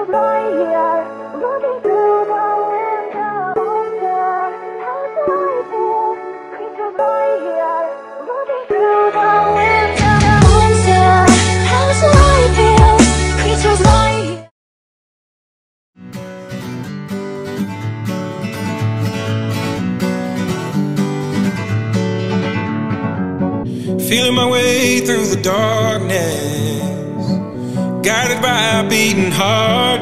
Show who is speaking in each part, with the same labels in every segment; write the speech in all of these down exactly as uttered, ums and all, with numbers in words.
Speaker 1: Creatures lie here, looking through the window. Monster, how's the light feel? Creatures lie here, looking through the window. Monster, how's the light feel? Creatures lie here.
Speaker 2: Feeling my way through the darkness, guided by a beating heart.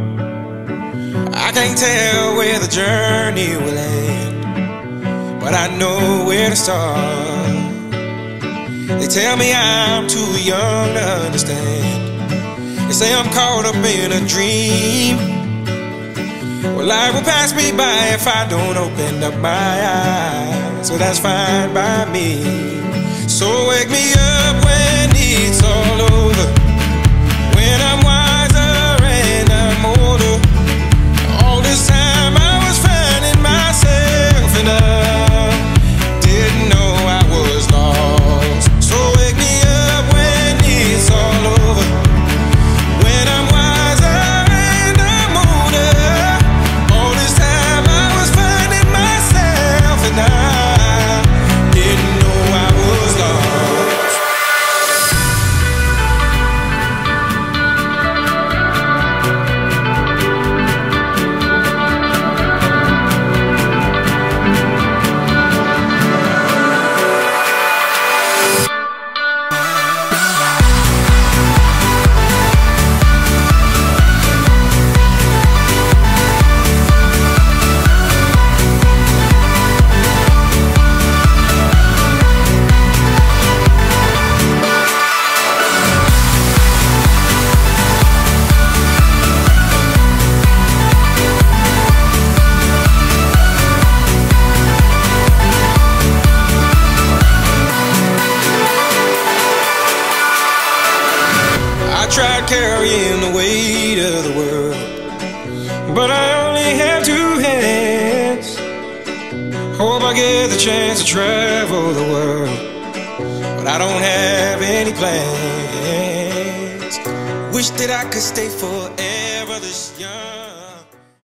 Speaker 2: I can't tell where the journey will end, but I know where to start. They tell me I'm too young to understand. They say I'm caught up in a dream. Well, life will pass me by if I don't open up my eyes, so that's fine by me. So wake me up when it's all over, when I'm wiser and I'm older. All this time I was finding myself and I didn't know I was lost. So wake me up when it's all over, when I'm wiser and I'm older. All this time I was finding myself and I didn't know I was lost. I tried carrying the weight of the world, but I only have two hands. Hope I get the chance to travel the world, but I don't have any plans. Wish that I could stay forever this young.